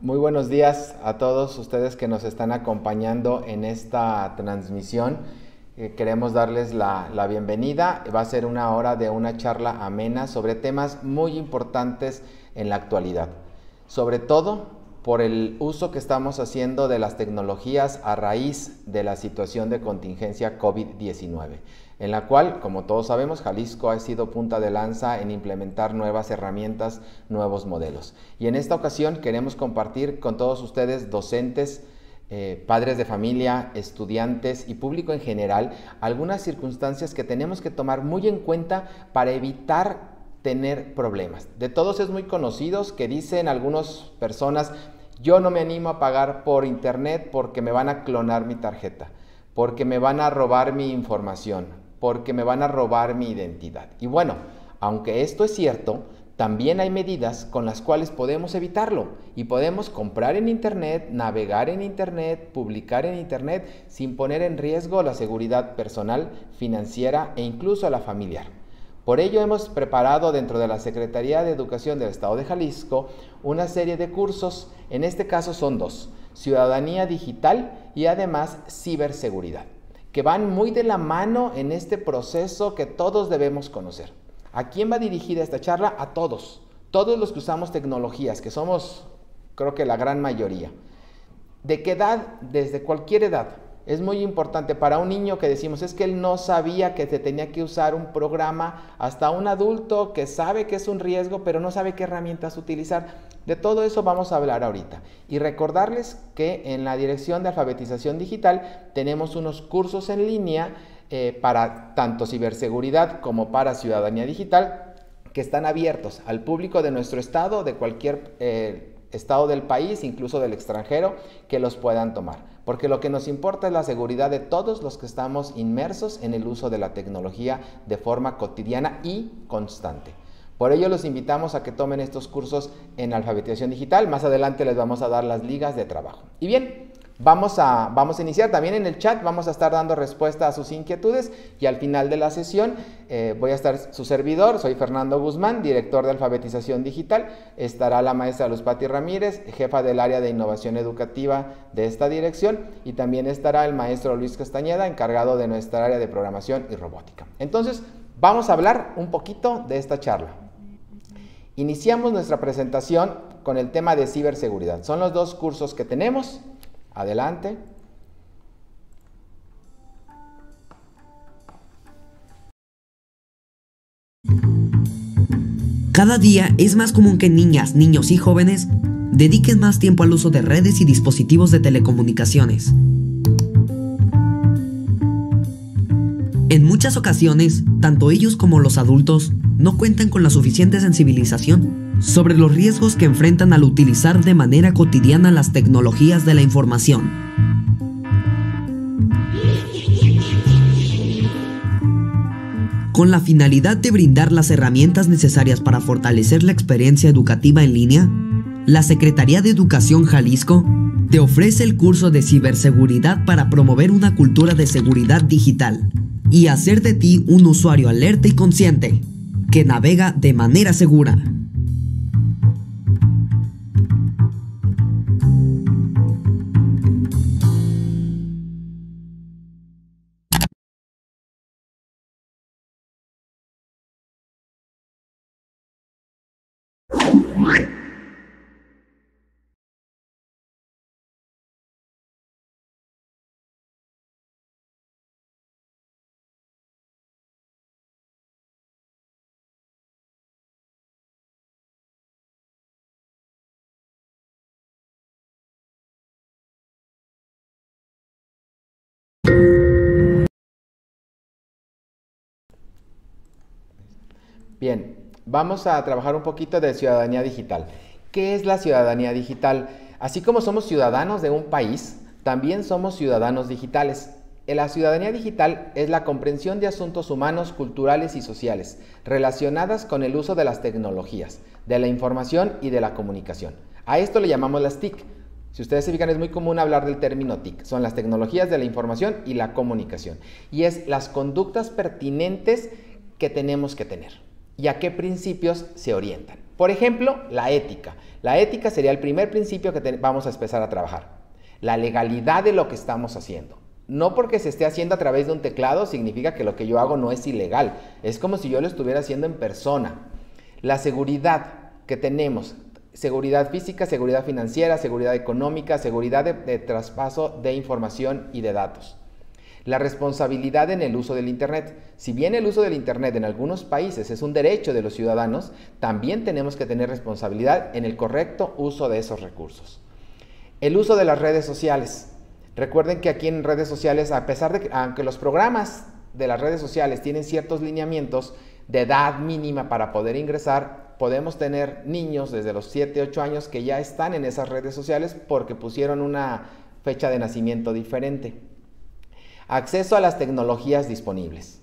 Muy buenos días a todos ustedes que nos están acompañando en esta transmisión. Queremos darles la bienvenida. Va a ser una hora de una charla amena sobre temas muy importantes en la actualidad. Sobre todo por el uso que estamos haciendo de las tecnologías a raíz de la situación de contingencia COVID-19, en la cual, como todos sabemos, Jalisco ha sido punta de lanza en implementar nuevas herramientas, nuevos modelos. Y en esta ocasión queremos compartir con todos ustedes, docentes, padres de familia, estudiantes y público en general, algunas circunstancias que tenemos que tomar muy en cuenta para evitar tener problemas. De todos es muy conocidos que dicen algunas personas: yo no me animo a pagar por internet porque me van a clonar mi tarjeta, porque me van a robar mi información, porque me van a robar mi identidad. Y bueno, aunque esto es cierto, también hay medidas con las cuales podemos evitarlo y podemos comprar en internet, navegar en internet, publicar en internet sin poner en riesgo la seguridad personal, financiera e incluso la familiar. Por ello hemos preparado dentro de la Secretaría de Educación del Estado de Jalisco una serie de cursos, en este caso son dos: ciudadanía digital y además ciberseguridad, que van muy de la mano en este proceso que todos debemos conocer. ¿A quién va dirigida esta charla? A todos los que usamos tecnologías, que somos, creo que la gran mayoría. ¿De qué edad? Desde cualquier edad. Es muy importante para un niño que decimos es que él no sabía que se tenía que usar un programa, hasta un adulto que sabe que es un riesgo pero no sabe qué herramientas utilizar. De todo eso vamos a hablar ahorita. Y recordarles que en la Dirección de Alfabetización Digital tenemos unos cursos en línea para tanto ciberseguridad como para ciudadanía digital, que están abiertos al público de nuestro estado, de cualquier estado del país, incluso del extranjero, que los puedan tomar. Porque lo que nos importa es la seguridad de todos los que estamos inmersos en el uso de la tecnología de forma cotidiana y constante. Por ello los invitamos a que tomen estos cursos en alfabetización digital. Más adelante les vamos a dar las ligas de trabajo. Y bien, vamos a iniciar. También en el chat vamos a estar dando respuesta a sus inquietudes y al final de la sesión voy a estar su servidor. Soy Fernando Guzmán, director de alfabetización digital. Estará la maestra Luz Pati Ramírez, jefa del área de innovación educativa de esta dirección, y también estará el maestro Luis Castañeda, encargado de nuestra área de programación y robótica. Entonces vamos a hablar un poquito de esta charla. Iniciamos nuestra presentación con el tema de ciberseguridad. Son los dos cursos que tenemos. Adelante. Cada día es más común que niñas, niños y jóvenes dediquen más tiempo al uso de redes y dispositivos de telecomunicaciones. En muchas ocasiones, tanto ellos como los adultos no cuentan con la suficiente sensibilización sobre los riesgos que enfrentan al utilizar de manera cotidiana las tecnologías de la información. Con la finalidad de brindar las herramientas necesarias para fortalecer la experiencia educativa en línea, la Secretaría de Educación Jalisco te ofrece el curso de ciberseguridad para promover una cultura de seguridad digital y hacer de ti un usuario alerta y consciente que navega de manera segura. Bien, vamos a trabajar un poquito de ciudadanía digital. ¿Qué es la ciudadanía digital? Así como somos ciudadanos de un país, también somos ciudadanos digitales. La ciudadanía digital es la comprensión de asuntos humanos, culturales y sociales relacionadas con el uso de las tecnologías, de la información y de la comunicación. A esto le llamamos las TIC. Si ustedes se fijan, es muy común hablar del término TIC. Son las tecnologías de la información y la comunicación. Y es las conductas pertinentes que tenemos que tener y a qué principios se orientan. Por ejemplo, la ética. La ética sería el primer principio que vamos a empezar a trabajar. La legalidad de lo que estamos haciendo. No porque se esté haciendo a través de un teclado significa que lo que yo hago no es ilegal. Es como si yo lo estuviera haciendo en persona. La seguridad que tenemos, seguridad física, seguridad financiera, seguridad económica, seguridad de traspaso de información y de datos. La responsabilidad en el uso del Internet. Si bien el uso del Internet en algunos países es un derecho de los ciudadanos, también tenemos que tener responsabilidad en el correcto uso de esos recursos. El uso de las redes sociales. Recuerden que aquí en redes sociales, a pesar de que, aunque los programas de las redes sociales tienen ciertos lineamientos de edad mínima para poder ingresar, podemos tener niños desde los 7, 8 años que ya están en esas redes sociales porque pusieron una fecha de nacimiento diferente. Acceso a las tecnologías disponibles.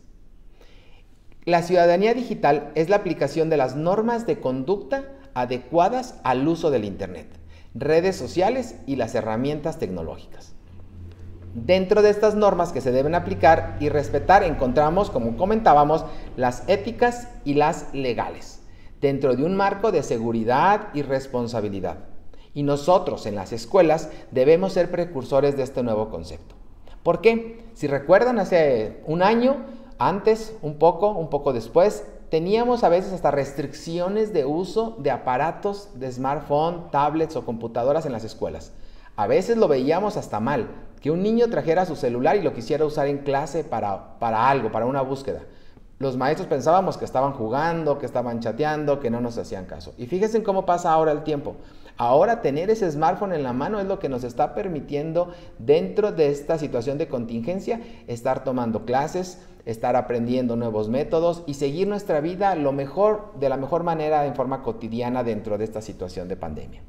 La ciudadanía digital es la aplicación de las normas de conducta adecuadas al uso del Internet, redes sociales y las herramientas tecnológicas. Dentro de estas normas que se deben aplicar y respetar encontramos, como comentábamos, las éticas y las legales, dentro de un marco de seguridad y responsabilidad. Y nosotros en las escuelas debemos ser precursores de este nuevo concepto. ¿Por qué? Si recuerdan, hace un año, antes, un poco después, teníamos a veces hasta restricciones de uso de aparatos de smartphone, tablets o computadoras en las escuelas. A veces lo veíamos hasta mal, que un niño trajera su celular y lo quisiera usar en clase para algo, para una búsqueda. Los maestros pensábamos que estaban jugando, que estaban chateando, que no nos hacían caso. Y fíjense en cómo pasa ahora el tiempo. Ahora tener ese smartphone en la mano es lo que nos está permitiendo, dentro de esta situación de contingencia, estar tomando clases, estar aprendiendo nuevos métodos y seguir nuestra vida de la mejor manera en forma cotidiana dentro de esta situación de pandemia.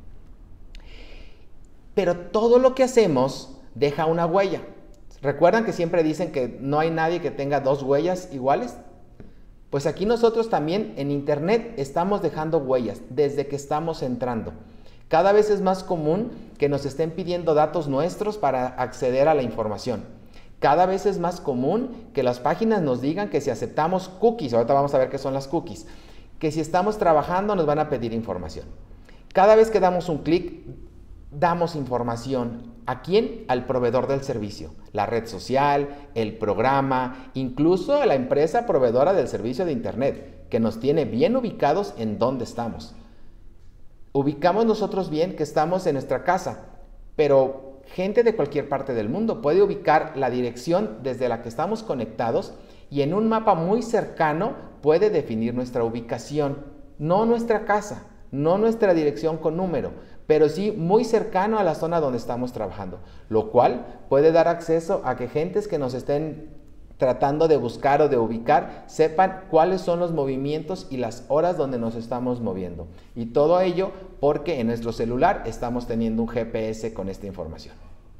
Pero todo lo que hacemos deja una huella. ¿Recuerdan que siempre dicen que no hay nadie que tenga dos huellas iguales? Pues aquí nosotros también en Internet estamos dejando huellas desde que estamos entrando. Cada vez es más común que nos estén pidiendo datos nuestros para acceder a la información. Cada vez es más común que las páginas nos digan que si aceptamos cookies, ahorita vamos a ver qué son las cookies, que si estamos trabajando nos van a pedir información. Cada vez que damos un clic, damos información. ¿A quién? Al proveedor del servicio, la red social, el programa, incluso la empresa proveedora del servicio de Internet, que nos tiene bien ubicados en dónde estamos. Ubicamos nosotros bien que estamos en nuestra casa, pero gente de cualquier parte del mundo puede ubicar la dirección desde la que estamos conectados y en un mapa muy cercano puede definir nuestra ubicación, no nuestra casa, no nuestra dirección con número, pero sí muy cercano a la zona donde estamos trabajando, lo cual puede dar acceso a que gentes que nos estén tratando de buscar o de ubicar sepan cuáles son los movimientos y las horas donde nos estamos moviendo. Y todo ello porque en nuestro celular estamos teniendo un GPS con esta información.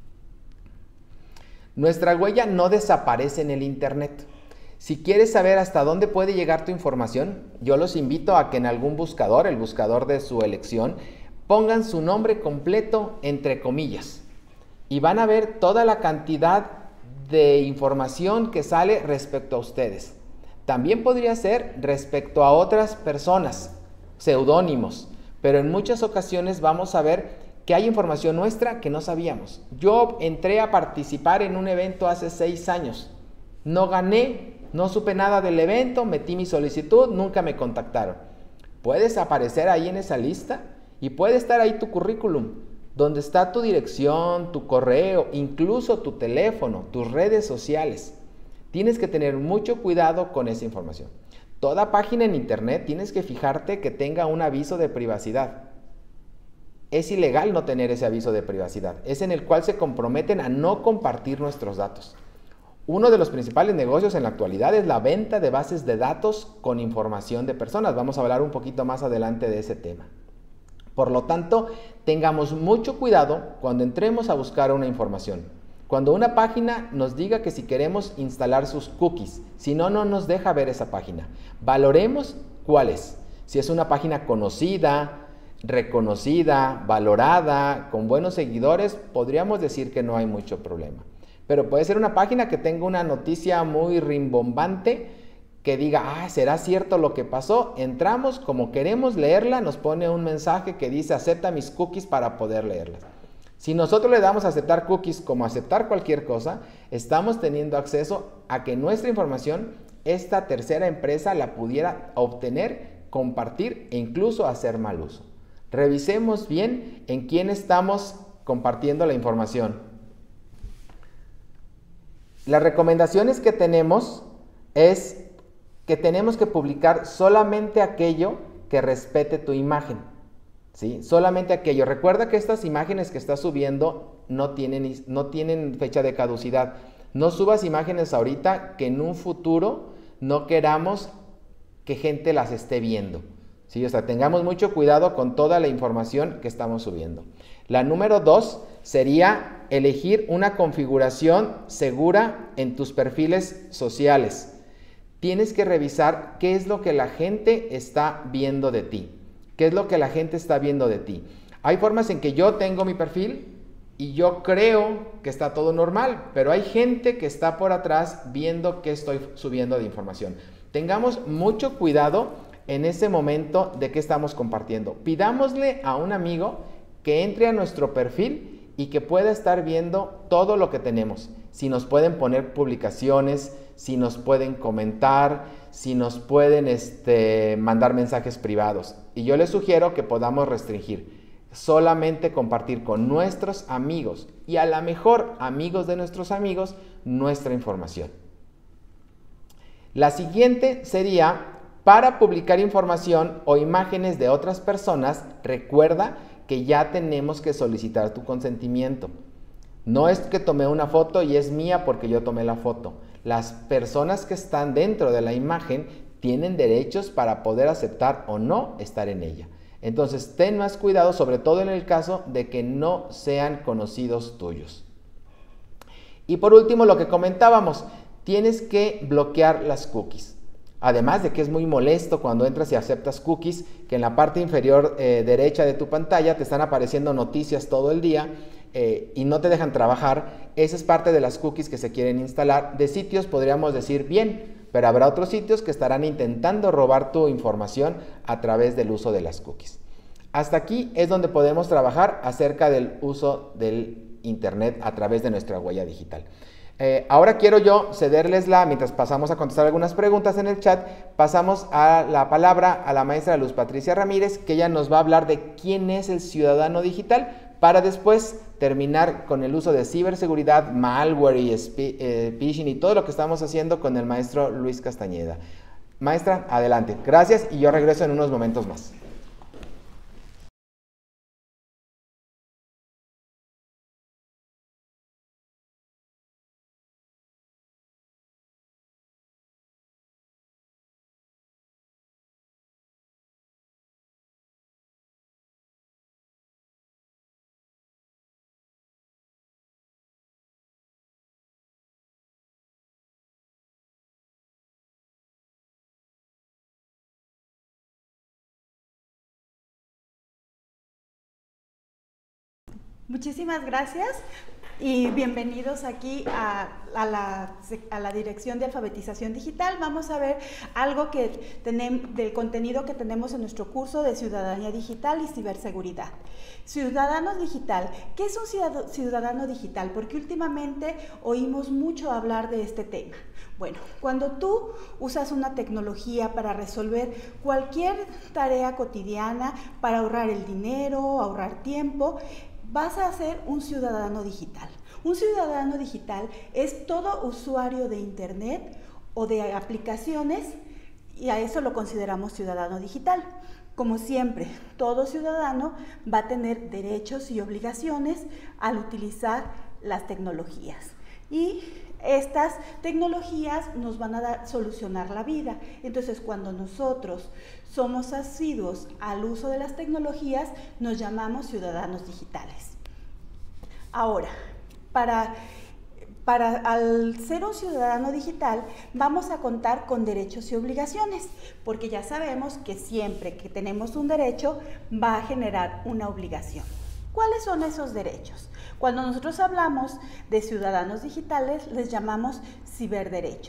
Nuestra huella no desaparece en el Internet. Si quieres saber hasta dónde puede llegar tu información, yo los invito a que en algún buscador, el buscador de su elección, pongan su nombre completo entre comillas y van a ver toda la cantidad de información que sale respecto a ustedes. También podría ser respecto a otras personas, seudónimos, pero en muchas ocasiones vamos a ver que hay información nuestra que no sabíamos. Yo entré a participar en un evento hace 6 años, no gané, no supe nada del evento, metí mi solicitud, nunca me contactaron. Puedes aparecer ahí en esa lista y puede estar ahí tu currículum, donde está tu dirección, tu correo, incluso tu teléfono, tus redes sociales. Tienes que tener mucho cuidado con esa información. Toda página en Internet tienes que fijarte que tenga un aviso de privacidad. Es ilegal no tener ese aviso de privacidad. Es en el cual se comprometen a no compartir nuestros datos. Uno de los principales negocios en la actualidad es la venta de bases de datos con información de personas. Vamos a hablar un poquito más adelante de ese tema. Por lo tanto, tengamos mucho cuidado cuando entremos a buscar una información. Cuando una página nos diga que si queremos instalar sus cookies, si no, no nos deja ver esa página. Valoremos cuál es. Si es una página conocida, reconocida, valorada, con buenos seguidores, podríamos decir que no hay mucho problema. Pero puede ser una página que tenga una noticia muy rimbombante que diga, ¿será cierto lo que pasó? Entramos, como queremos leerla, nos pone un mensaje que dice, acepta mis cookies para poder leerlas. Si nosotros le damos a aceptar cookies como aceptar cualquier cosa, estamos teniendo acceso a que nuestra información, esta tercera empresa la pudiera obtener, compartir e incluso hacer mal uso. Revisemos bien en quién estamos compartiendo la información. Las recomendaciones que tenemos es que tenemos que publicar solamente aquello que respete tu imagen, ¿sí? Solamente aquello. Recuerda que estas imágenes que estás subiendo no tienen fecha de caducidad. No subas imágenes ahorita que en un futuro no queramos que gente las esté viendo, ¿sí? O sea, tengamos mucho cuidado con toda la información que estamos subiendo. La número 2 sería elegir una configuración segura en tus perfiles sociales. Tienes que revisar qué es lo que la gente está viendo de ti. ¿Qué es lo que la gente está viendo de ti? Hay formas en que yo tengo mi perfil y yo creo que está todo normal, pero hay gente que está por atrás viendo qué estoy subiendo de información. Tengamos mucho cuidado en ese momento de qué estamos compartiendo. Pidámosle a un amigo que entre a nuestro perfil y que pueda estar viendo todo lo que tenemos. Si nos pueden poner publicaciones, si nos pueden comentar, si nos pueden mandar mensajes privados. Y yo les sugiero que podamos restringir. Solamente compartir con nuestros amigos y a lo mejor amigos de nuestros amigos nuestra información. La siguiente sería, para publicar información o imágenes de otras personas, recuerda que ya tenemos que solicitar tu consentimiento. No es que tomé una foto y es mía porque yo tomé la foto. Las personas que están dentro de la imagen tienen derechos para poder aceptar o no estar en ella. Entonces, ten más cuidado, sobre todo en el caso de que no sean conocidos tuyos. Y por último, lo que comentábamos, tienes que bloquear las cookies. Además de que es muy molesto cuando entras y aceptas cookies, que en la parte inferior derecha de tu pantalla te están apareciendo noticias todo el día y no te dejan trabajar. Esa es parte de las cookies que se quieren instalar. De sitios podríamos decir bien, pero habrá otros sitios que estarán intentando robar tu información a través del uso de las cookies. Hasta aquí es donde podemos trabajar acerca del uso del Internet a través de nuestra huella digital. Ahora quiero yo cederles mientras pasamos a contestar algunas preguntas en el chat, pasamos a la palabra a la maestra Luz Patricia Ramírez, que ella nos va a hablar de quién es el ciudadano digital, para después terminar con el uso de ciberseguridad, malware y phishing y todo lo que estamos haciendo con el maestro Luis Castañeda. Maestra, adelante. Gracias y yo regreso en unos momentos más. Muchísimas gracias y bienvenidos aquí a la Dirección de Alfabetización Digital. Vamos a ver algo del contenido que tenemos en nuestro curso de Ciudadanía Digital y Ciberseguridad. Ciudadano digital. ¿Qué es un ciudadano digital? Porque últimamente oímos mucho hablar de este tema. Bueno, cuando tú usas una tecnología para resolver cualquier tarea cotidiana, para ahorrar el dinero, ahorrar tiempo, vas a ser un ciudadano digital. Un ciudadano digital es todo usuario de Internet o de aplicaciones y a eso lo consideramos ciudadano digital. Como siempre, todo ciudadano va a tener derechos y obligaciones al utilizar las tecnologías. Y estas tecnologías nos van a solucionar la vida. Entonces, cuando nosotros somos asiduos al uso de las tecnologías, nos llamamos ciudadanos digitales. Ahora, al ser un ciudadano digital, vamos a contar con derechos y obligaciones, porque ya sabemos que siempre que tenemos un derecho, va a generar una obligación. ¿Cuáles son esos derechos? Cuando nosotros hablamos de ciudadanos digitales, les llamamos ciberderechos.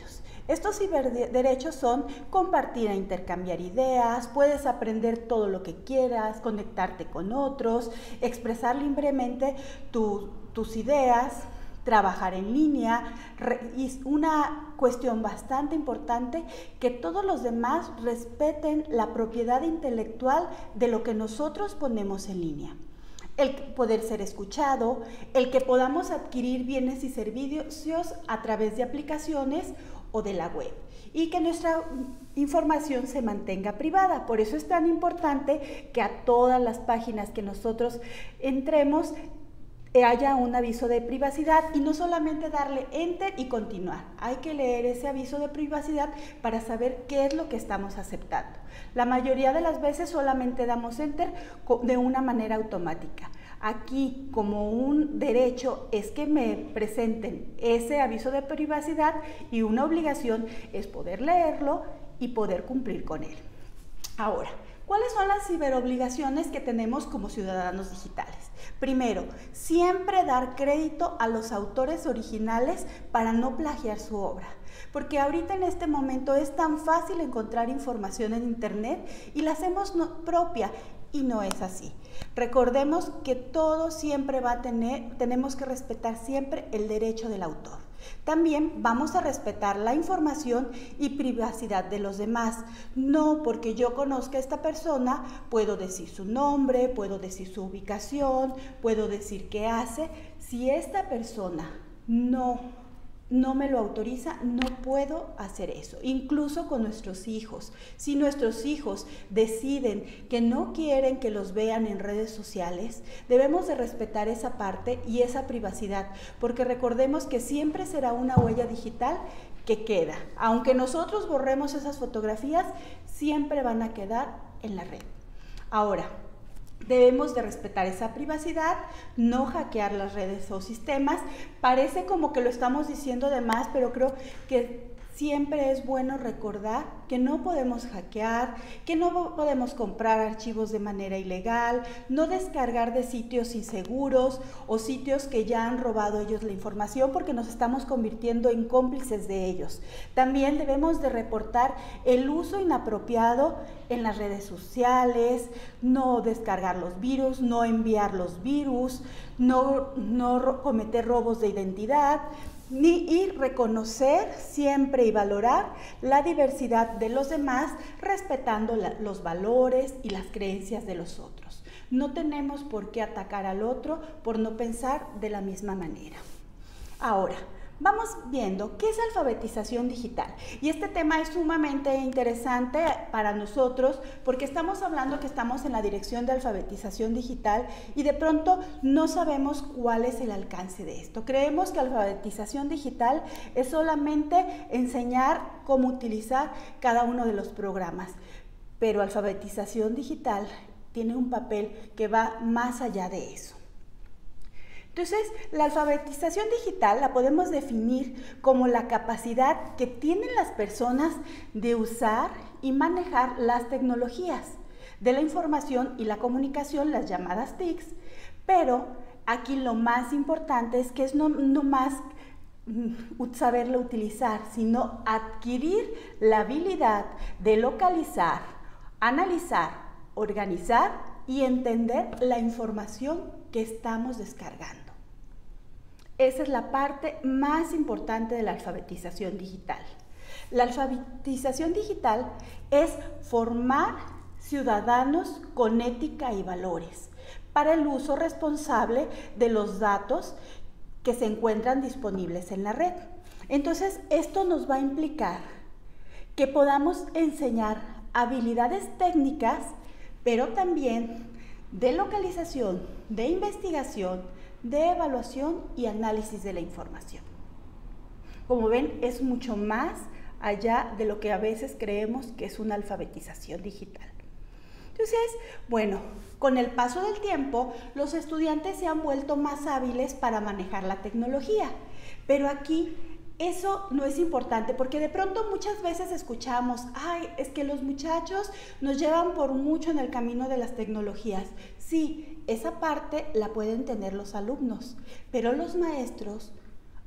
Estos ciberderechos son compartir e intercambiar ideas, puedes aprender todo lo que quieras, conectarte con otros, expresar libremente tus ideas, trabajar en línea, y una cuestión bastante importante, que todos los demás respeten la propiedad intelectual de lo que nosotros ponemos en línea. El poder ser escuchado, el que podamos adquirir bienes y servicios a través de aplicaciones o de la web, y que nuestra información se mantenga privada. Por eso es tan importante que a todas las páginas que nosotros entremos haya un aviso de privacidad, y no solamente darle enter y continuar. Hay que leer ese aviso de privacidad para saber qué es lo que estamos aceptando. La mayoría de las veces solamente damos enter de una manera automática. Aquí, como un derecho, es que me presenten ese aviso de privacidad, y una obligación es poder leerlo y poder cumplir con él. Ahora, ¿cuáles son las ciberobligaciones que tenemos como ciudadanos digitales? Primero, siempre dar crédito a los autores originales para no plagiar su obra, porque ahorita en este momento es tan fácil encontrar información en internet y la hacemos propia, y no es así. Recordemos que todo siempre tenemos que respetar siempre el derecho del autor. También vamos a respetar la información y privacidad de los demás. No porque yo conozca a esta persona, puedo decir su nombre, puedo decir su ubicación, puedo decir qué hace. Si esta persona no me lo autoriza, no puedo hacer eso. Incluso con nuestros hijos. Si nuestros hijos deciden que no quieren que los vean en redes sociales, debemos de respetar esa parte y esa privacidad, porque recordemos que siempre será una huella digital que queda. Aunque nosotros borremos esas fotografías, siempre van a quedar en la red. Ahora, debemos de respetar esa privacidad, no hackear las redes o sistemas. Parece como que lo estamos diciendo de más, pero creo que siempre es bueno recordar que no podemos hackear, que no podemos comprar archivos de manera ilegal, no descargar de sitios inseguros o sitios que ya han robado ellos la información, porque nos estamos convirtiendo en cómplices de ellos. También debemos de reportar el uso inapropiado en las redes sociales, no descargar los virus, no enviar los virus, no cometer robos de identidad, y reconocer siempre y valorar la diversidad de los demás, respetando los valores y las creencias de los otros. No tenemos por qué atacar al otro por no pensar de la misma manera. Ahora, vamos viendo qué es alfabetización digital. Y este tema es sumamente interesante para nosotros, porque estamos hablando que estamos en la dirección de alfabetización digital y de pronto no sabemos cuál es el alcance de esto. Creemos que alfabetización digital es solamente enseñar cómo utilizar cada uno de los programas, pero alfabetización digital tiene un papel que va más allá de eso. Entonces, la alfabetización digital la podemos definir como la capacidad que tienen las personas de usar y manejar las tecnologías de la información y la comunicación, las llamadas TICs, pero aquí lo más importante es que es no más saberlo utilizar, sino adquirir la habilidad de localizar, analizar, organizar y entender la información que estamos descargando. Esa es la parte más importante de la alfabetización digital. La alfabetización digital es formar ciudadanos con ética y valores para el uso responsable de los datos que se encuentran disponibles en la red. Entonces, esto nos va a implicar que podamos enseñar habilidades técnicas, pero también de localización, de investigación, de evaluación y análisis de la información. Como ven, es mucho más allá de lo que a veces creemos que es una alfabetización digital. Entonces, bueno, con el paso del tiempo, los estudiantes se han vuelto más hábiles para manejar la tecnología, pero aquí eso no es importante, porque de pronto muchas veces escuchamos, ay, es que los muchachos nos llevan por mucho en el camino de las tecnologías. Sí, esa parte la pueden tener los alumnos, pero los maestros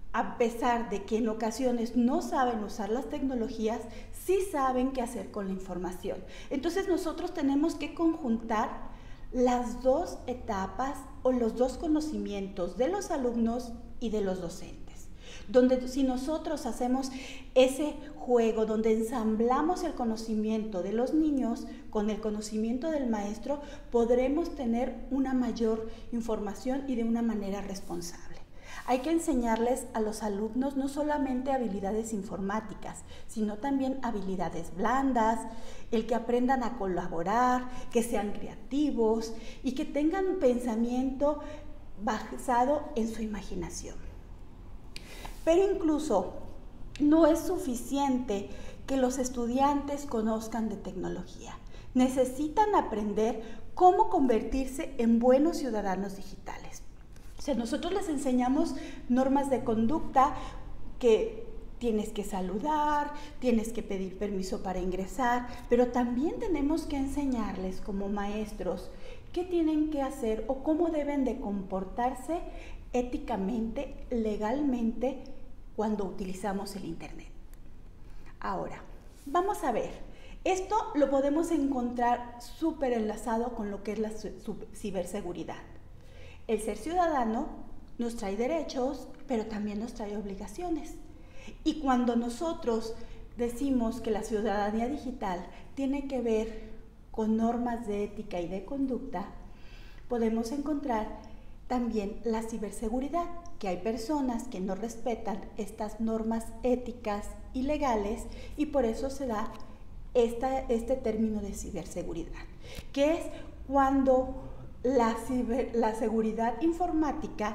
a pesar de que en ocasiones no saben usar las tecnologías, sí saben qué hacer con la información. Entonces nosotros tenemos que conjuntar las dos etapas o los dos conocimientos de los alumnos y de los docentes. Donde si nosotros hacemos ese juego donde ensamblamos el conocimiento de los niños con el conocimiento del maestro, podremos tener una mayor información y de una manera responsable. Hay que enseñarles a los alumnos no solamente habilidades informáticas, sino también habilidades blandas, el que aprendan a colaborar, que sean creativos y que tengan un pensamiento basado en su imaginación. Pero incluso no es suficiente que los estudiantes conozcan de tecnología. Necesitan aprender cómo convertirse en buenos ciudadanos digitales. O sea, nosotros les enseñamos normas de conducta que tienes que saludar, tienes que pedir permiso para ingresar, pero también tenemos que enseñarles como maestros qué tienen que hacer o cómo deben de comportarse éticamente, legalmente, cuando utilizamos el Internet. Ahora, vamos a ver, esto lo podemos encontrar súper enlazado con lo que es la ciberseguridad. El ser ciudadano nos trae derechos, pero también nos trae obligaciones. Y cuando nosotros decimos que la ciudadanía digital tiene que ver con normas de ética y de conducta, podemos encontrar también la ciberseguridad, que hay personas que no respetan estas normas éticas y legales y por eso se da este término de ciberseguridad, que es cuando la seguridad informática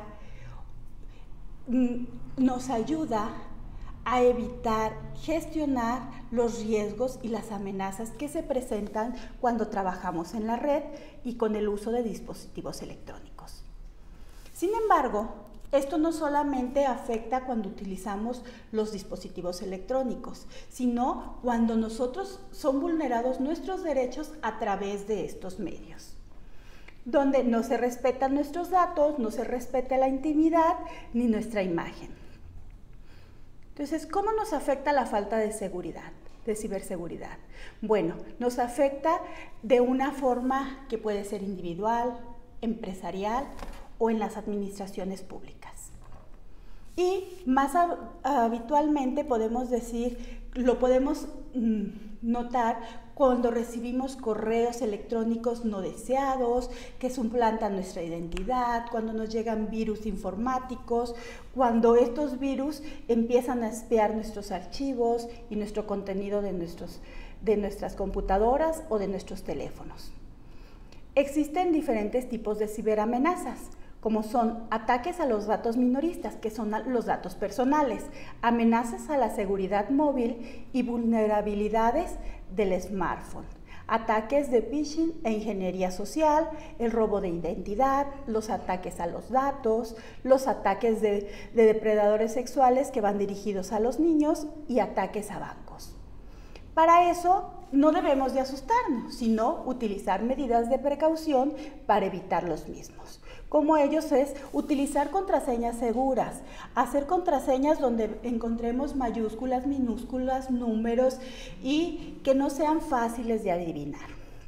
nos ayuda a evitar, gestionar los riesgos y las amenazas que se presentan cuando trabajamos en la red y con el uso de dispositivos electrónicos. Sin embargo, esto no solamente afecta cuando utilizamos los dispositivos electrónicos, sino cuando nosotros son vulnerados nuestros derechos a través de estos medios, donde no se respetan nuestros datos, no se respeta la intimidad ni nuestra imagen. Entonces, ¿cómo nos afecta la falta de seguridad, de ciberseguridad? Bueno, nos afecta de una forma que puede ser individual, empresarial o en las administraciones públicas. Y más habitualmente podemos decir, lo podemos notar cuando recibimos correos electrónicos no deseados, que suplantan nuestra identidad, cuando nos llegan virus informáticos, cuando estos virus empiezan a espiar nuestros archivos y nuestro contenido de nuestras computadoras o de nuestros teléfonos. Existen diferentes tipos de ciberamenazas, como son ataques a los datos minoristas, que son los datos personales, amenazas a la seguridad móvil y vulnerabilidades del smartphone, ataques de phishing e ingeniería social, el robo de identidad, los ataques a los datos, los ataques de depredadores sexuales que van dirigidos a los niños y ataques a bancos. Para eso no debemos de asustarnos, sino utilizar medidas de precaución para evitar los mismos. Como ellos es utilizar contraseñas seguras, hacer contraseñas donde encontremos mayúsculas, minúsculas, números y que no sean fáciles de adivinar.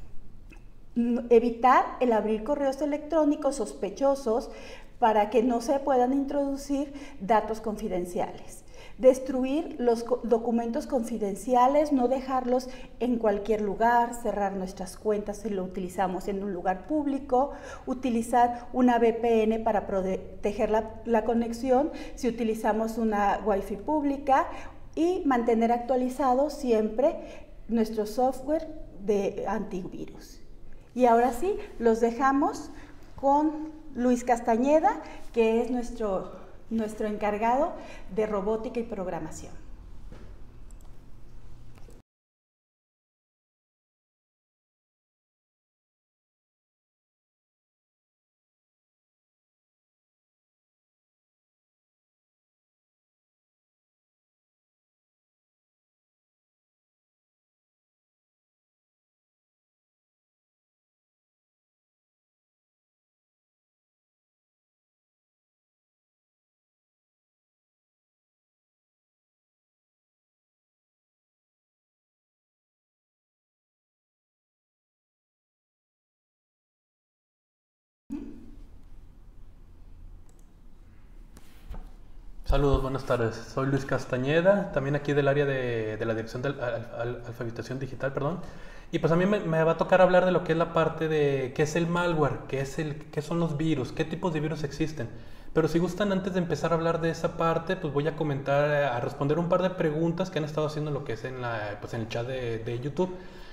Evitar el abrir correos electrónicos sospechosos para que no se puedan introducir datos confidenciales. Destruir los documentos confidenciales, no dejarlos en cualquier lugar, cerrar nuestras cuentas si lo utilizamos en un lugar público, utilizar una VPN para proteger la conexión si utilizamos una Wi-Fi pública y mantener actualizado siempre nuestro software de antivirus. Y ahora sí, los dejamos con Luis Castañeda, que es nuestro encargado de robótica y programación. Saludos, buenas tardes. Soy Luis Castañeda, también aquí del área de la Dirección de Alfabetización Digital, perdón. Y pues a mí me va a tocar hablar de lo que es la parte de qué es el malware, qué son los virus, qué tipos de virus existen. Pero si gustan, antes de empezar a hablar de esa parte, pues voy a comentar, a responder un par de preguntas que han estado haciendo lo que es en el chat de YouTube.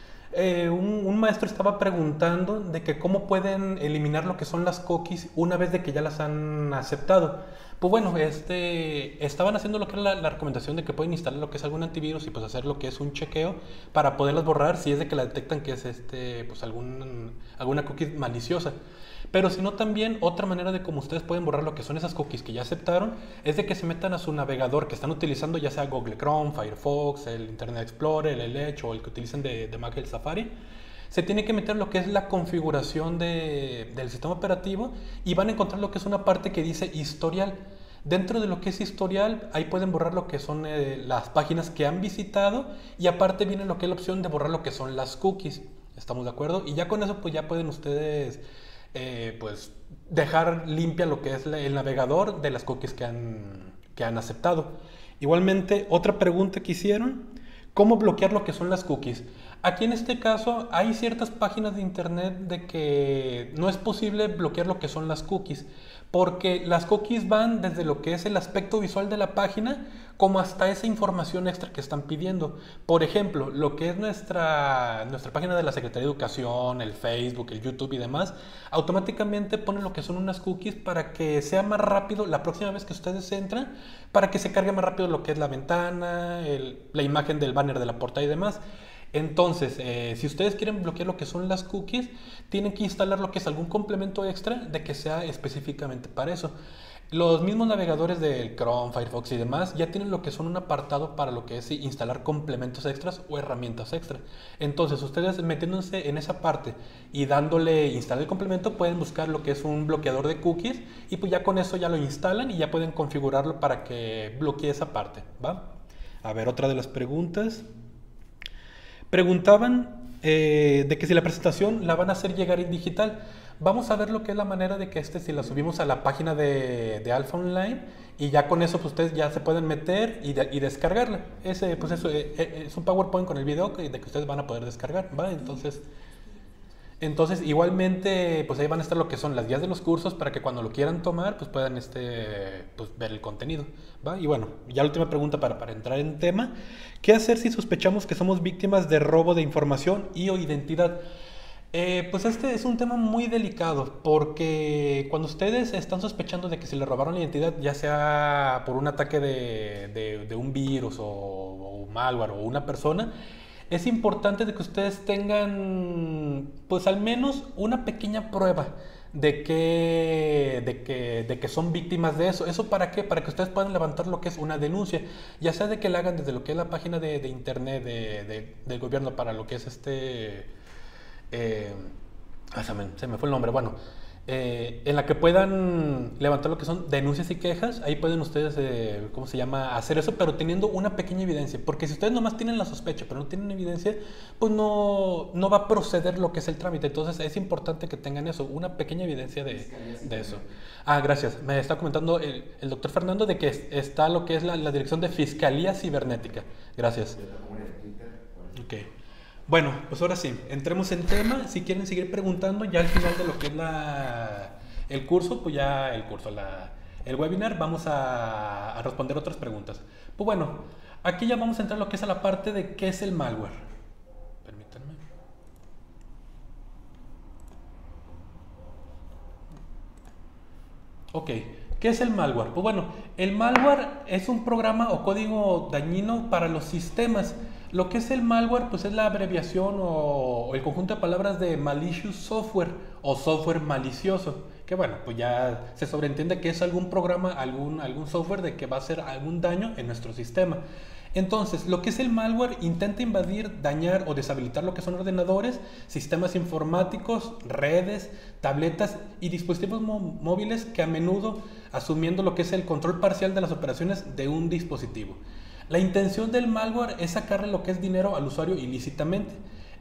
Un maestro estaba preguntando de que cómo pueden eliminar lo que son las cookies una vez de que ya las han aceptado. Pues bueno, estaban haciendo lo que es la recomendación de que pueden instalar lo que es algún antivirus y pues hacer lo que es un chequeo para poderlas borrar si es de que la detectan que es pues alguna cookie maliciosa. Pero si no, también otra manera de cómo ustedes pueden borrar lo que son esas cookies que ya aceptaron es de que se metan a su navegador que están utilizando, ya sea Google Chrome, Firefox, el Internet Explorer, el Edge o el que utilicen de Mac, el Safari. Se tiene que meter lo que es la configuración del sistema operativo y van a encontrar lo que es una parte que dice historial. Dentro de lo que es historial, ahí pueden borrar lo que son las páginas que han visitado y aparte viene lo que es la opción de borrar lo que son las cookies. ¿Estamos de acuerdo? Y ya con eso pues ya pueden ustedes pues dejar limpia lo que es el navegador de las cookies que han aceptado. Igualmente, otra pregunta que hicieron, ¿cómo bloquear lo que son las cookies? Aquí en este caso hay ciertas páginas de internet de que no es posible bloquear lo que son las cookies, porque las cookies van desde lo que es el aspecto visual de la página como hasta esa información extra que están pidiendo. Por ejemplo, lo que es nuestra página de la Secretaría de Educación, el Facebook, el YouTube y demás, automáticamente ponen lo que son unas cookies para que sea más rápido la próxima vez que ustedes entran, para que se cargue más rápido lo que es la ventana, la imagen del banner de la portada y demás. Entonces, si ustedes quieren bloquear lo que son las cookies, tienen que instalar lo que es algún complemento extra de que sea específicamente para eso. Los mismos navegadores del Chrome, Firefox y demás ya tienen lo que son un apartado para lo que es instalar complementos extras o herramientas extra. Entonces, ustedes metiéndose en esa parte y dándole instalar el complemento, pueden buscar lo que es un bloqueador de cookies y pues ya con eso ya lo instalan y ya pueden configurarlo para que bloquee esa parte, ¿va? A ver, otra de las preguntas. Preguntaban de que si la presentación la van a hacer llegar en digital. Vamos a ver lo que es la manera de que si la subimos a la página de Alfa Online y ya con eso pues, ustedes ya se pueden meter y descargarla. Pues eso, es un PowerPoint con el video de que ustedes van a poder descargar, ¿va? Entonces igualmente pues ahí van a estar lo que son las guías de los cursos para que cuando lo quieran tomar pues puedan pues, ver el contenido, ¿va? Y bueno, ya la última pregunta para entrar en tema. ¿Qué hacer si sospechamos que somos víctimas de robo de información y o identidad? Pues este es un tema muy delicado porque cuando ustedes están sospechando de que se le robaron la identidad, ya sea por un ataque de un virus o malware o una persona, es importante de que ustedes tengan pues al menos una pequeña prueba de que son víctimas de eso. ¿Eso para qué? Para que ustedes puedan levantar lo que es una denuncia, ya sea de que la hagan desde lo que es la página de internet del gobierno para lo que es se me fue el nombre, bueno, en la que puedan levantar lo que son denuncias y quejas. Ahí pueden ustedes, hacer eso, pero teniendo una pequeña evidencia, porque si ustedes nomás tienen la sospecha, pero no tienen evidencia, pues no va a proceder lo que es el trámite. Entonces es importante que tengan eso, una pequeña evidencia de eso. Gracias. Me está comentando el doctor Fernando de que está lo que es la dirección de Fiscalía Cibernética. Gracias. Ok. Bueno, pues ahora sí, entremos en tema. Si quieren seguir preguntando, ya al final de lo que es el curso, pues ya el webinar, vamos a responder otras preguntas. Pues bueno, aquí ya vamos a entrar a lo que es a la parte de qué es el malware. Permítanme. Ok, ¿qué es el malware? Pues bueno, el malware es un programa o código dañino para los sistemas. Lo que es el malware, pues es la abreviación o el conjunto de palabras de malicious software o software malicioso. Que bueno, pues ya se sobreentiende que es algún programa, algún software de que va a hacer algún daño en nuestro sistema. Entonces, lo que es el malware intenta invadir, dañar o deshabilitar lo que son ordenadores, sistemas informáticos, redes, tabletas y dispositivos móviles que a menudo asumiendo lo que es el control parcial de las operaciones de un dispositivo. La intención del malware es sacarle lo que es dinero al usuario ilícitamente.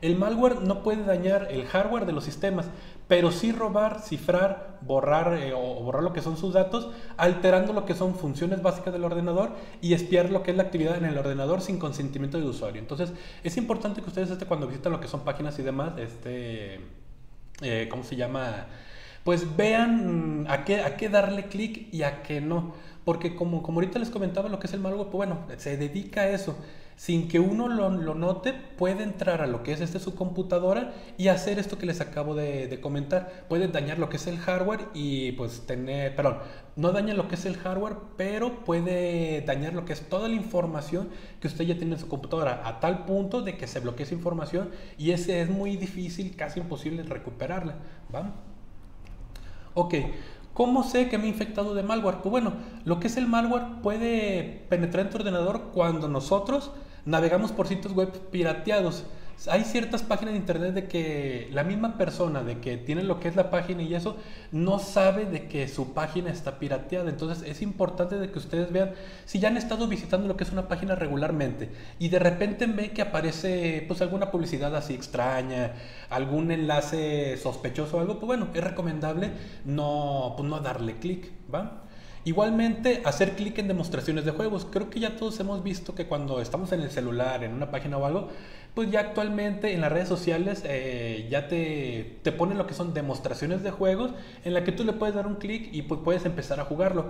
El malware no puede dañar el hardware de los sistemas, pero sí robar, cifrar, borrar o borrar lo que son sus datos, alterando lo que son funciones básicas del ordenador y espiar lo que es la actividad en el ordenador sin consentimiento del usuario. Entonces, es importante que ustedes cuando visitan lo que son páginas y demás, ¿cómo se llama? Pues vean a qué darle clic y a qué no. Porque como ahorita les comentaba lo que es el malware, pues bueno, se dedica a eso. Sin que uno lo note, puede entrar a lo que es su computadora y hacer esto que les acabo de comentar. Puede dañar lo que es el hardware y pues no daña lo que es el hardware, pero puede dañar lo que es toda la información que usted ya tiene en su computadora, a tal punto de que se bloquee esa información y ese es muy difícil, casi imposible recuperarla. ¿Va? Ok. ¿Cómo sé que me he infectado de malware? Pues bueno, lo que es el malware puede penetrar en tu ordenador cuando nosotros navegamos por sitios web pirateados. Hay ciertas páginas de internet de que la misma persona de que tiene lo que es la página y eso no sabe de que su página está pirateada. Entonces es importante de que ustedes vean si ya han estado visitando lo que es una página regularmente y de repente ven que aparece pues alguna publicidad así extraña, algún enlace sospechoso o algo, pues bueno, es recomendable no darle clic, ¿va? Igualmente, hacer clic en demostraciones de juegos. Creo que ya todos hemos visto que cuando estamos en el celular, en una página o algo, pues ya actualmente en las redes sociales ya te ponen lo que son demostraciones de juegos en la que tú le puedes dar un clic y pues puedes empezar a jugarlo.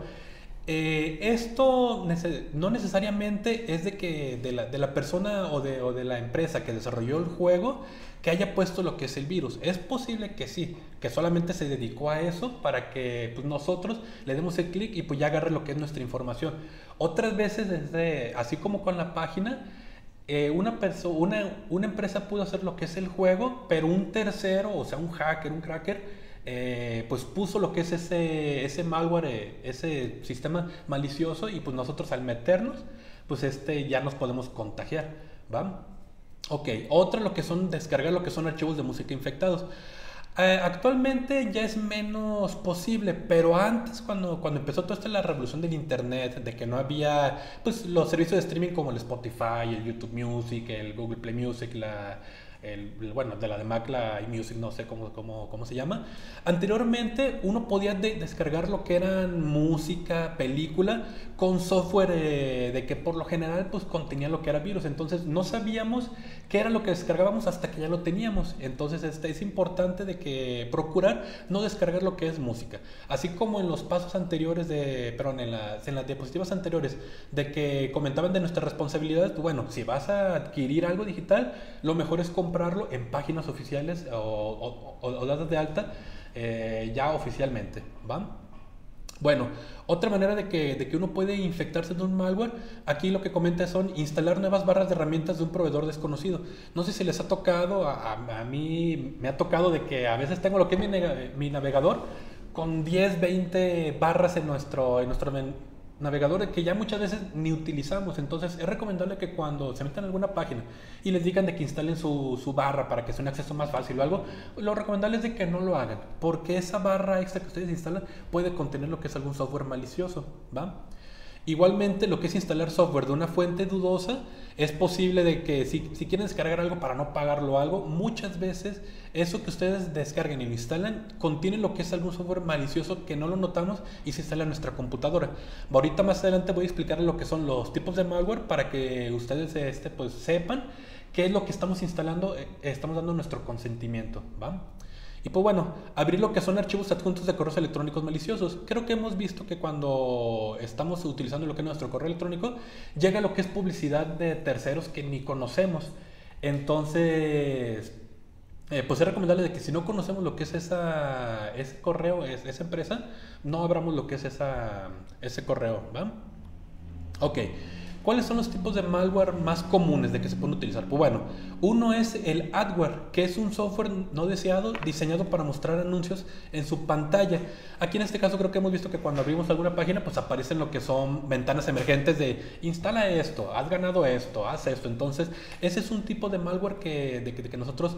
Esto no necesariamente es de la persona o de la empresa que desarrolló el juego que haya puesto lo que es el virus. Es posible que sí, que solamente se dedicó a eso para que pues, nosotros le demos el clic y pues ya agarre lo que es nuestra información. Otras veces, así como con la página, una empresa pudo hacer lo que es el juego, pero un tercero, o sea un hacker, un cracker, pues puso lo que es ese malware, ese sistema malicioso y pues nosotros al meternos, pues ya nos podemos contagiar, ¿va? Ok, otra lo que son descargar lo que son archivos de música infectados. Actualmente ya es menos posible, pero antes cuando empezó toda la revolución del internet, de que no había pues los servicios de streaming como el Spotify, el YouTube Music, el Google Play Music, bueno, de la de Mac, la iMusic, no sé cómo se llama. Anteriormente uno podía descargar lo que eran música, película, con software de que por lo general pues contenía lo que era virus. Entonces no sabíamos qué era lo que descargábamos hasta que ya lo teníamos. Entonces es importante de que procurar no descargar lo que es música. Así como en los pasos anteriores en las diapositivas anteriores de que comentaban de nuestras responsabilidades, pues bueno, si vas a adquirir algo digital, lo mejor es comprarlo en páginas oficiales o dadas de alta ya oficialmente, ¿va? Bueno, otra manera de que uno puede infectarse de un malware, aquí lo que comenta son instalar nuevas barras de herramientas de un proveedor desconocido. No sé si les ha tocado, a mí me ha tocado de que a veces tengo lo que es mi navegador con 10, 20 barras en nuestro navegador que ya muchas veces ni utilizamos. Entonces es recomendable que cuando se metan en alguna página y les digan de que instalen su barra para que sea un acceso más fácil o algo, lo recomendable es de que no lo hagan, porque esa barra extra que ustedes instalan puede contener lo que es algún software malicioso, ¿va? Igualmente, lo que es instalar software de una fuente dudosa, es posible de que si quieren descargar algo para no pagarlo o algo, muchas veces eso que ustedes descarguen y lo instalan contiene lo que es algún software malicioso que no lo notamos y se instala en nuestra computadora. Ahorita más adelante voy a explicarles lo que son los tipos de malware para que ustedes pues sepan qué es lo que estamos instalando, estamos dando nuestro consentimiento, ¿va? Y pues bueno, abrir lo que son archivos adjuntos de correos electrónicos maliciosos. Creo que hemos visto que cuando estamos utilizando lo que es nuestro correo electrónico, llega lo que es publicidad de terceros que ni conocemos. Entonces, pues es recomendable de que si no conocemos lo que es ese correo, esa empresa, no abramos lo que es ese correo, ¿va? Ok. ¿Cuáles son los tipos de malware más comunes de que se pueden utilizar? Pues bueno, uno es el adware, que es un software no deseado diseñado para mostrar anuncios en su pantalla. Aquí en este caso creo que hemos visto que cuando abrimos alguna página pues aparecen lo que son ventanas emergentes de instala esto, has ganado esto, haz esto. Entonces ese es un tipo de malware que nosotros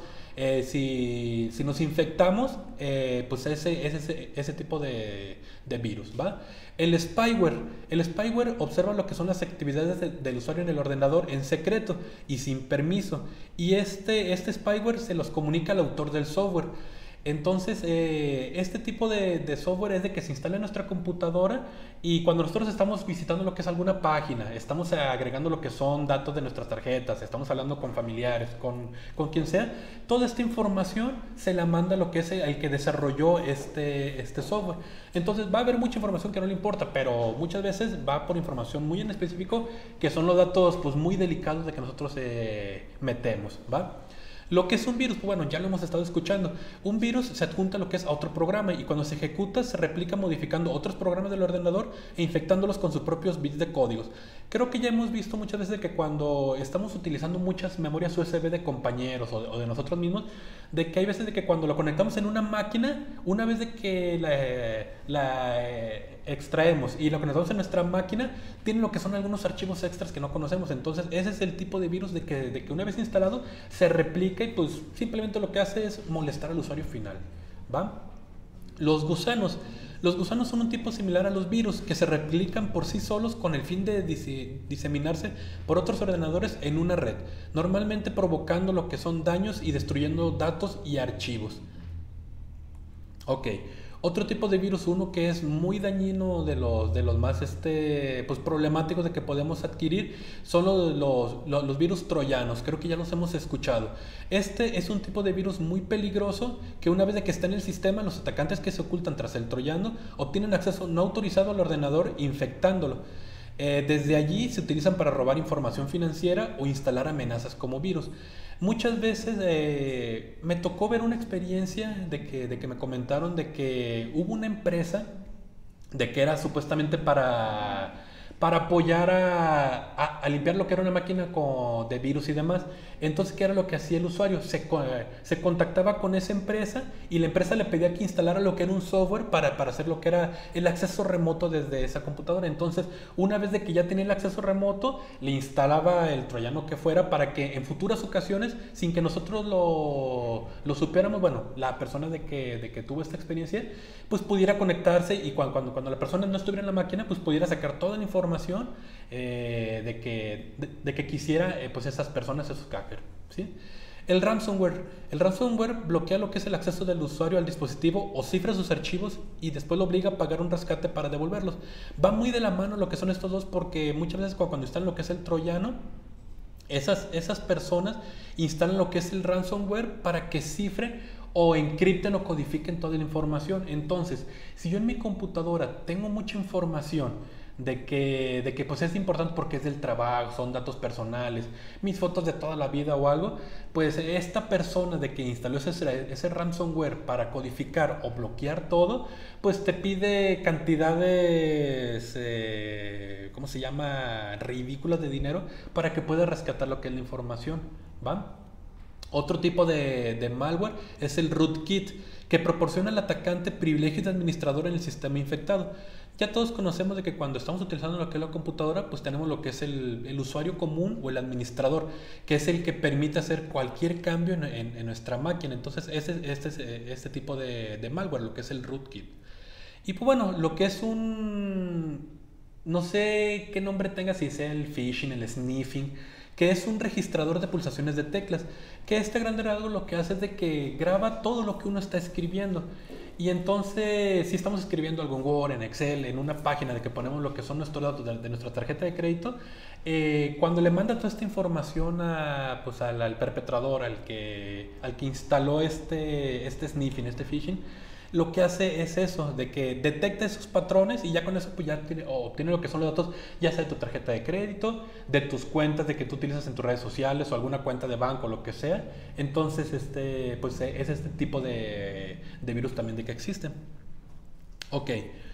si nos infectamos pues ese tipo de virus, ¿va? El spyware observa lo que son las actividades funcionalidades del usuario en el ordenador en secreto y sin permiso. Y este spyware se los comunica al autor del software. Entonces, este tipo de software es de que se instala en nuestra computadora y cuando nosotros estamos visitando lo que es alguna página, estamos agregando lo que son datos de nuestras tarjetas, estamos hablando con familiares, con quien sea, toda esta información se la manda lo que es el que desarrolló este software. Entonces, va a haber mucha información que no le importa, pero muchas veces va por información muy en específico, que son los datos pues muy delicados de que nosotros metemos, ¿va? Lo que es un virus, bueno, ya lo hemos estado escuchando. Un virus se adjunta a lo que es a otro programa y cuando se ejecuta se replica modificando otros programas del ordenador e infectándolos con sus propios bits de códigos. Creo que ya hemos visto muchas veces que cuando estamos utilizando muchas memorias USB de compañeros o de nosotros mismos, de que hay veces de que cuando lo conectamos en una máquina, una vez de que la extraemos y lo conectamos en nuestra máquina, tiene lo que son algunos archivos extras que no conocemos. Entonces ese es el tipo de virus de que una vez instalado se replica y pues simplemente lo que hace es molestar al usuario final, ¿va? Los gusanos son un tipo similar a los virus que se replican por sí solos con el fin de diseminarse por otros ordenadores en una red, normalmente provocando lo que son daños y destruyendo datos y archivos. Ok. Otro tipo de virus, uno que es muy dañino de los más pues problemáticos de que podemos adquirir, son los virus troyanos. Creo que ya los hemos escuchado. Este es un tipo de virus muy peligroso que una vez de que está en el sistema, los atacantes que se ocultan tras el troyano obtienen acceso no autorizado al ordenador infectándolo. Desde allí se utilizan para robar información financiera o instalar amenazas como virus. Muchas veces me tocó ver una experiencia de que me comentaron de que hubo una empresa de que era supuestamente para apoyar a limpiar lo que era una máquina de virus y demás. Entonces, ¿qué era lo que hacía el usuario? Se contactaba con esa empresa y la empresa le pedía que instalara lo que era un software para hacer lo que era el acceso remoto desde esa computadora. Entonces, una vez de que ya tenía el acceso remoto, le instalaba el troyano que fuera para que en futuras ocasiones, sin que nosotros lo supiéramos, bueno, la persona de que tuvo esta experiencia, pues pudiera conectarse y cuando la persona no estuviera en la máquina, pues pudiera sacar toda la información de que quisiera pues esas personas, esos hackers, ¿sí? El ransomware bloquea lo que es el acceso del usuario al dispositivo o cifra sus archivos y después lo obliga a pagar un rescate para devolverlos. Va muy de la mano lo que son estos dos, porque muchas veces cuando instalan lo que es el troyano, esas personas instalan lo que es el ransomware para que cifre o encripten o codifiquen toda la información. Entonces, si yo en mi computadora tengo mucha información de que pues es importante porque es del trabajo, son datos personales, mis fotos de toda la vida o algo, pues esta persona de que instaló ese ransomware para codificar o bloquear todo, pues te pide cantidades, ¿cómo se llama?, ridículas de dinero para que puedas rescatar lo que es la información, ¿va? Otro tipo de malware es el rootkit, que proporciona al atacante privilegios de administrador en el sistema infectado. Ya todos conocemos de que cuando estamos utilizando lo que es la computadora, pues tenemos lo que es el usuario común o el administrador, que es el que permite hacer cualquier cambio en nuestra máquina. Entonces, este tipo de malware, lo que es el rootkit. Y pues bueno, lo que es no sé qué nombre tenga, si sea el phishing, el sniffing, que es un registrador de pulsaciones de teclas, que grande rasgo lo que hace es de que graba todo lo que uno está escribiendo. Y entonces, si estamos escribiendo algo en Word, en Excel, en una página de que ponemos lo que son nuestros datos de nuestra tarjeta de crédito, cuando le manda toda esta información al perpetrador, al que instaló este sniffing, este phishing, lo que hace es eso, de que detecta esos patrones y ya con eso pues ya obtiene lo que son los datos, ya sea de tu tarjeta de crédito, de tus cuentas de que tú utilizas en tus redes sociales o alguna cuenta de banco, lo que sea. Entonces, pues es este tipo de virus también de que existen. Ok.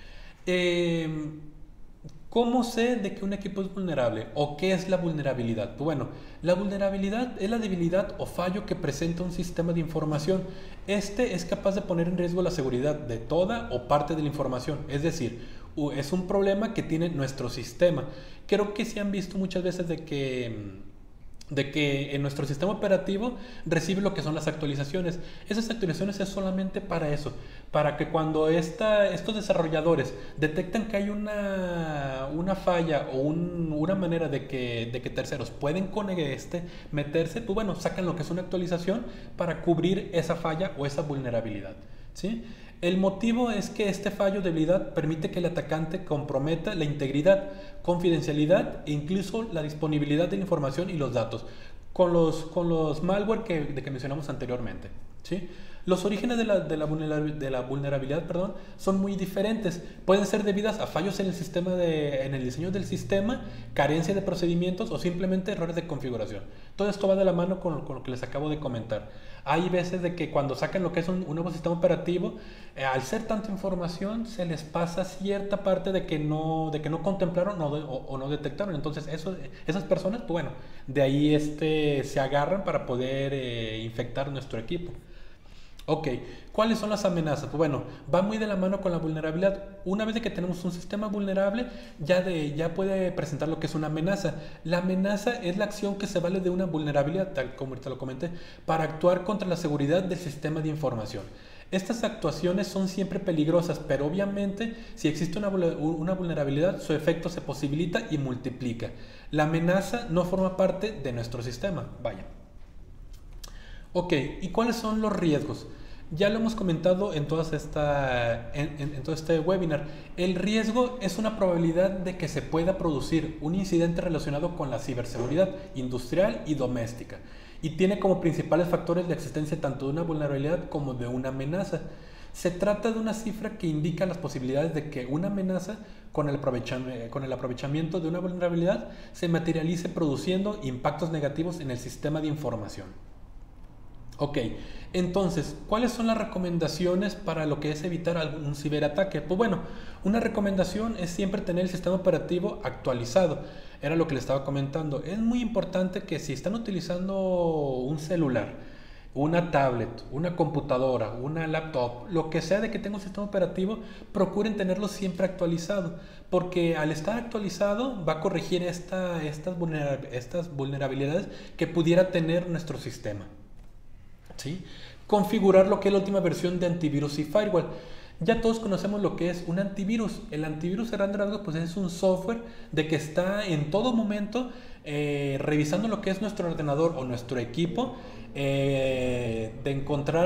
¿Cómo sé de que un equipo es vulnerable? ¿O qué es la vulnerabilidad? Pues bueno, la vulnerabilidad es la debilidad o fallo que presenta un sistema de información. Es capaz de poner en riesgo la seguridad de toda o parte de la información. Es decir, es un problema que tiene nuestro sistema. Creo que se han visto muchas veces de que de que en nuestro sistema operativo recibe lo que son las actualizaciones. Esas actualizaciones es solamente para eso, para que cuando estos desarrolladores detectan que hay una falla o una manera de que terceros pueden meterse, pues bueno, sacan lo que es una actualización para cubrir esa falla o esa vulnerabilidad, ¿sí? El motivo es que este fallo de debilidad permite que el atacante comprometa la integridad, confidencialidad e incluso la disponibilidad de la información y los datos con los malware que mencionamos anteriormente, ¿sí? Los orígenes de la vulnerabilidad, perdón, son muy diferentes. Pueden ser debidas a fallos en en el diseño del sistema, carencia de procedimientos o simplemente errores de configuración. Todo esto va de la mano con lo que les acabo de comentar. Hay veces de que cuando sacan lo que es un nuevo sistema operativo, al ser tanta información, se les pasa cierta parte de que no contemplaron o no detectaron. Entonces, esas personas, pues bueno, de ahí se agarran para poder infectar nuestro equipo. Ok, ¿cuáles son las amenazas? Pues bueno, va muy de la mano con la vulnerabilidad. Una vez de que tenemos un sistema vulnerable, ya puede presentar lo que es una amenaza. La amenaza es la acción que se vale de una vulnerabilidad, tal como ahorita lo comenté, para actuar contra la seguridad del sistema de información. Estas actuaciones son siempre peligrosas, pero obviamente si existe una vulnerabilidad, su efecto se posibilita y multiplica. La amenaza no forma parte de nuestro sistema, vaya. Ok, ¿y cuáles son los riesgos? Ya lo hemos comentado en todo este webinar. El riesgo es una probabilidad de que se pueda producir un incidente relacionado con la ciberseguridad industrial y doméstica, y tiene como principales factores la existencia tanto de una vulnerabilidad como de una amenaza. Se trata de una cifra que indica las posibilidades de que una amenaza con el aprovechamiento de una vulnerabilidad se materialice produciendo impactos negativos en el sistema de información. Ok, entonces, ¿cuáles son las recomendaciones para lo que es evitar un ciberataque? Pues bueno, una recomendación es siempre tener el sistema operativo actualizado. Era lo que les estaba comentando. Es muy importante que si están utilizando un celular, una tablet, una computadora, una laptop, lo que sea de que tenga un sistema operativo, procuren tenerlo siempre actualizado, porque al estar actualizado va a corregir estas vulnerabilidades que pudiera tener nuestro sistema. ¿Sí? Configurar lo que es la última versión de antivirus y firewall. Ya todos conocemos lo que es un antivirus. El antivirus, a grandes rasgos, pues es un software de que está en todo momento revisando lo que es nuestro ordenador o nuestro equipo, de encontrar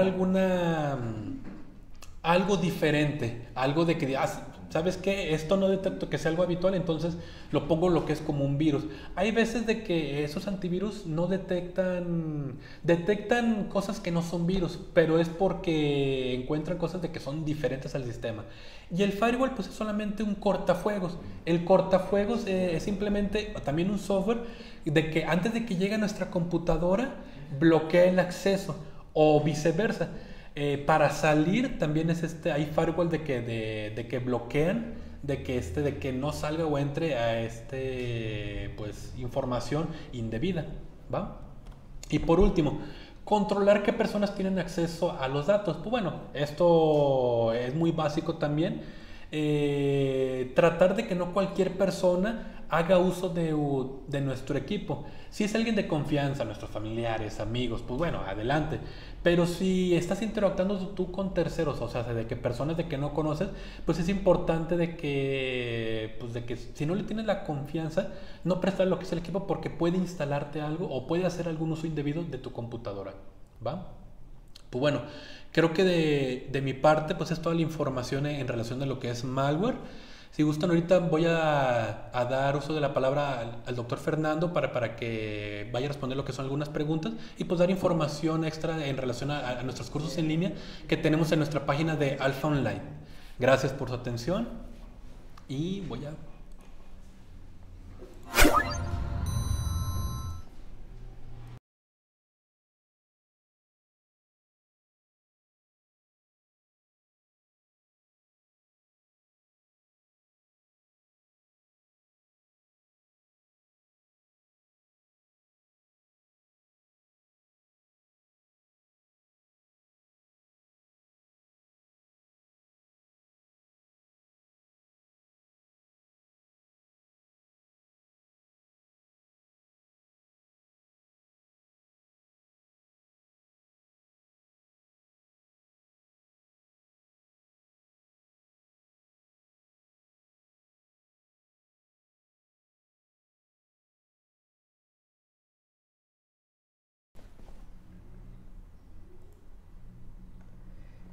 algo diferente, algo de que ¿sabes qué? Esto no detecto que sea algo habitual, entonces lo pongo lo que es como un virus. Hay veces de que esos antivirus no detectan cosas que no son virus, pero es porque encuentran cosas de que son diferentes al sistema. Y el firewall pues es solamente un cortafuegos. El cortafuegos es simplemente también un software de que antes de que llegue a nuestra computadora bloquea el acceso o viceversa. Para salir también hay firewall de que bloquean de que no salga o entre a pues información indebida, ¿va? Y por último, controlar qué personas tienen acceso a los datos. Pues bueno, esto es muy básico también. Tratar de que no cualquier persona haga uso de nuestro equipo. Si es alguien de confianza, nuestros familiares, amigos, pues bueno, adelante. Pero si estás interactuando tú con terceros, o sea, de que personas de que no conoces, pues es importante de que si no le tienes la confianza, no prestar lo que es el equipo, porque puede instalarte algo o puede hacer algún uso indebido de tu computadora, ¿va? Pues bueno, creo que de mi parte pues es toda la información en relación a lo que es malware. Si gustan, ahorita voy a dar uso de la palabra al doctor Fernando para que vaya a responder lo que son algunas preguntas y pues dar información extra en relación a nuestros cursos en línea que tenemos en nuestra página de Alpha Online. Gracias por su atención y voy a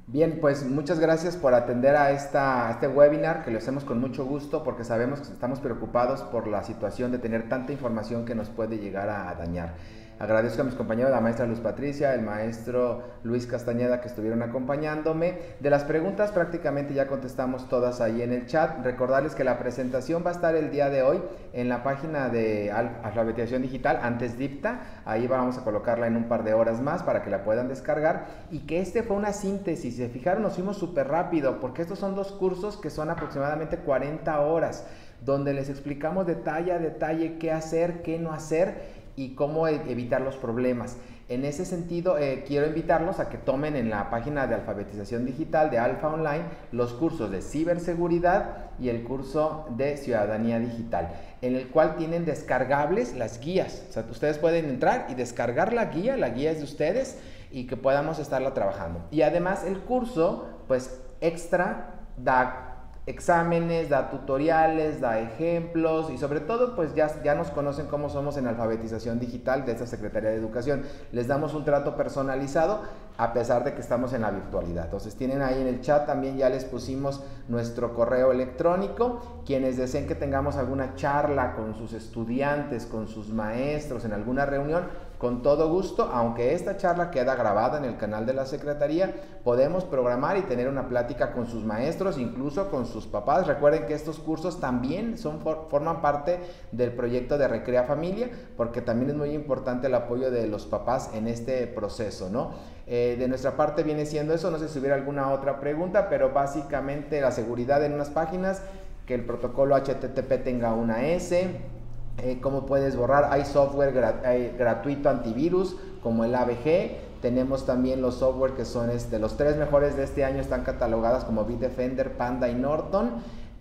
Bien, pues muchas gracias por atender a este webinar, que lo hacemos con mucho gusto porque sabemos que estamos preocupados por la situación de tener tanta información que nos puede llegar a dañar. Agradezco a mis compañeros, la maestra Luz Patricia, el maestro Luis Castañeda, que estuvieron acompañándome. De las preguntas prácticamente ya contestamos todas ahí en el chat. Recordarles que la presentación va a estar el día de hoy en la página de Alfabetización Digital, antes DIPTA. Ahí vamos a colocarla en un par de horas más para que la puedan descargar. Y que este fue una síntesis. Si se fijaron, nos fuimos súper rápido porque estos son 2 cursos que son aproximadamente 40 horas, donde les explicamos detalle a detalle qué hacer, qué no hacer y cómo evitar los problemas. En ese sentido, quiero invitarlos a que tomen en la página de Alfabetización Digital de Alfa Online los cursos de ciberseguridad y el curso de ciudadanía digital, en el cual tienen descargables las guías. O sea, ustedes pueden entrar y descargar la guía es de ustedes, y que podamos estarla trabajando. Y además el curso, pues extra, da exámenes, da tutoriales, da ejemplos y sobre todo pues ya nos conocen cómo somos en Alfabetización Digital de esta Secretaría de Educación. Les damos un trato personalizado a pesar de que estamos en la virtualidad. Entonces tienen ahí en el chat, también ya les pusimos nuestro correo electrónico. Quienes deseen que tengamos alguna charla con sus estudiantes, con sus maestros en alguna reunión, con todo gusto, aunque esta charla queda grabada en el canal de la Secretaría, podemos programar y tener una plática con sus maestros, incluso con sus papás. Recuerden que estos cursos también forman parte del proyecto de Recrea Familia, porque también es muy importante el apoyo de los papás en este proceso, ¿no? De nuestra parte viene siendo eso. No sé si hubiera alguna otra pregunta, pero básicamente la seguridad en unas páginas, que el protocolo HTTP tenga una S, cómo puedes borrar. Hay software gratuito antivirus como el AVG. Tenemos también los software que son los 3 mejores de este año, están catalogadas como Bitdefender, Panda y Norton.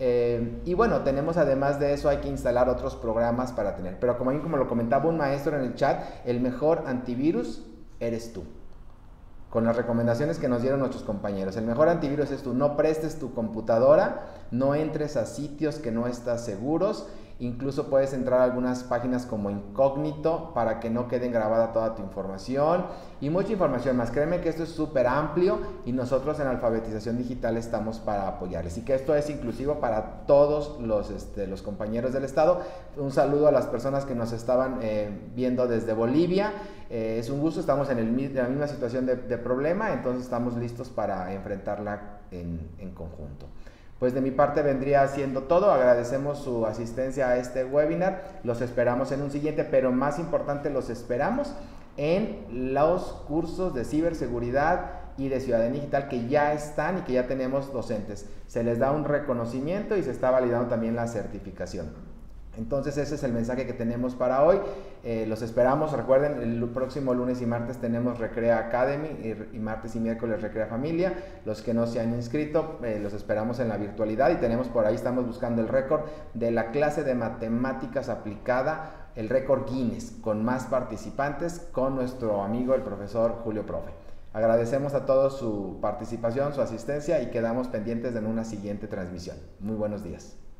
Y bueno, tenemos además de eso, hay que instalar otros programas para tener. Pero como lo comentaba un maestro en el chat, el mejor antivirus eres tú. Con las recomendaciones que nos dieron nuestros compañeros, el mejor antivirus es tú. No prestes tu computadora, no entres a sitios que no estás seguros. Incluso puedes entrar a algunas páginas como incógnito para que no quede grabada toda tu información y mucha información más. Créeme que esto es súper amplio y nosotros en Alfabetización Digital estamos para apoyarles, y que esto es inclusivo para todos los compañeros del estado. Un saludo a las personas que nos estaban viendo desde Bolivia. Es un gusto, estamos en la misma situación de problema, entonces estamos listos para enfrentarla en conjunto. Pues de mi parte vendría siendo todo. Agradecemos su asistencia a este webinar. Los esperamos en un siguiente, pero más importante, los esperamos en los cursos de ciberseguridad y de ciudadanía digital que ya están y que ya tenemos docentes. Se les da un reconocimiento y se está validando también la certificación. Entonces ese es el mensaje que tenemos para hoy. Los esperamos. Recuerden, el próximo lunes y martes tenemos Recrea Academy y martes y miércoles Recrea Familia. Los que no se han inscrito, los esperamos en la virtualidad, y tenemos por ahí, estamos buscando el récord de la clase de matemáticas aplicada, el récord Guinness, con más participantes, con nuestro amigo el profesor Julio Profe. Agradecemos a todos su participación, su asistencia, y quedamos pendientes de una siguiente transmisión. Muy buenos días.